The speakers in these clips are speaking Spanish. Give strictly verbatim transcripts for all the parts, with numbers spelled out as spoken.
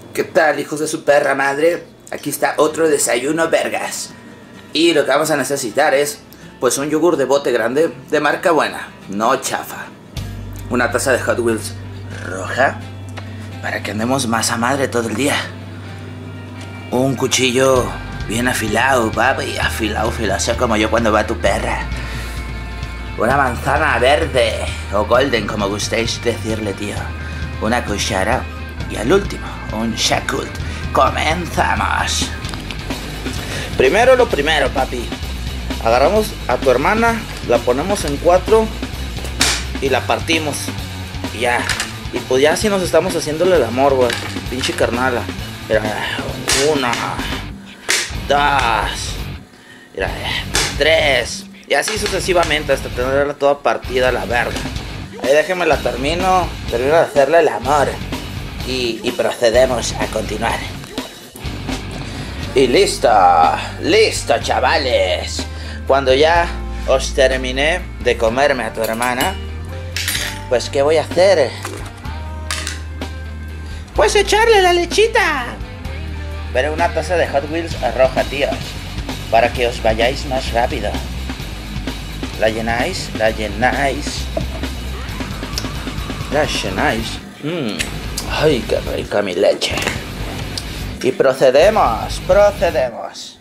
¿Qué tal, hijos de su perra madre? Aquí está otro desayuno vergas. Y lo que vamos a necesitar es, pues, un yogur de bote grande de marca buena, no chafa. Una taza de Hot Wheels roja, para que andemos más a madre todo el día. Un cuchillo bien afilado, papi, afilado, filoso como yo cuando va tu perra. Una manzana verde, o golden, como gustéis decirle, tío. Una cuchara. Y al último, un Yakult. ¡Comenzamos! Primero lo primero, papi. Agarramos a tu hermana, la ponemos en cuatro y la partimos. Y ya. Y pues ya así nos estamos haciéndole el amor, güey. Pinche carnala. Mira, una, dos, mira, tres. Y así sucesivamente hasta tenerla toda partida a la verga. Ahí déjenme la termino. Termino de hacerle el amor. Y, y procedemos a continuar. Y listo, listo, chavales. Cuando ya os terminé de comerme a tu hermana, pues ¿qué voy a hacer? Pues echarle la lechita. Pero una taza de Hot Wheels roja, tíos, para que os vayáis más rápido. La llenáis, la llenáis, la llenáis. Mmm. Ay, qué rica mi leche. Y procedemos, procedemos.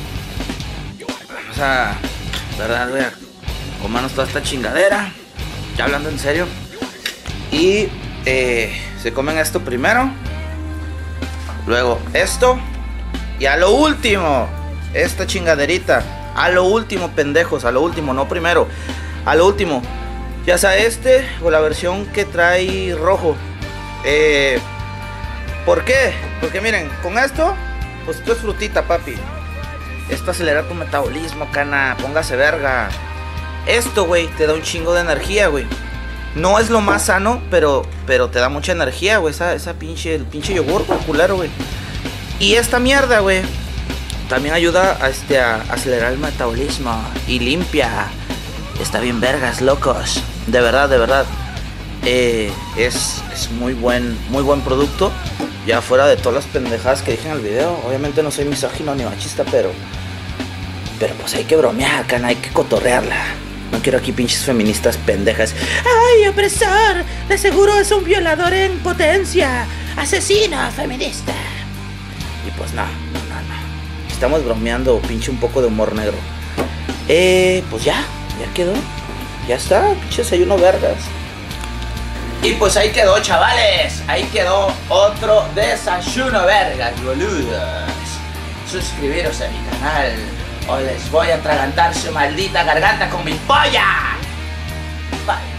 Vamos a, verdad, voy a comernos toda esta chingadera. Ya hablando en serio. Y eh, se comen esto primero. Luego esto. Y a lo último, esta chingaderita. A lo último, pendejos, a lo último, no primero. A lo último. Ya sea este o la versión que trae rojo. Eh, ¿Por qué? Porque miren, con esto, pues esto es frutita, papi. Esto acelera tu metabolismo, cana. Póngase verga. Esto, güey, te da un chingo de energía, güey. No es lo más sano, pero, pero te da mucha energía, güey. Esa, esa pinche, el pinche yogur, güey, culero, güey. Y esta mierda, güey, también ayuda a, este, a acelerar el metabolismo. Y limpia. Está bien vergas, locos. De verdad, de verdad. Eh, es, es muy buen, muy buen producto. Ya fuera de todas las pendejadas que dije en el video. Obviamente no soy misógino ni machista, pero Pero pues hay que bromear, cana, hay que cotorrearla. No quiero aquí pinches feministas pendejas. ¡Ay, opresor! De seguro es un violador en potencia. Asesino feminista. Y pues no, no, no, no. Estamos bromeando, pinche un poco de humor negro. Eh, pues ya, ya quedó. Ya está, pinche desayuno vergas. Y pues ahí quedó, chavales. Ahí quedó otro desayuno vergas, boludos. Suscribiros a mi canal. O les voy a atragantar su maldita garganta con mi polla. Bye.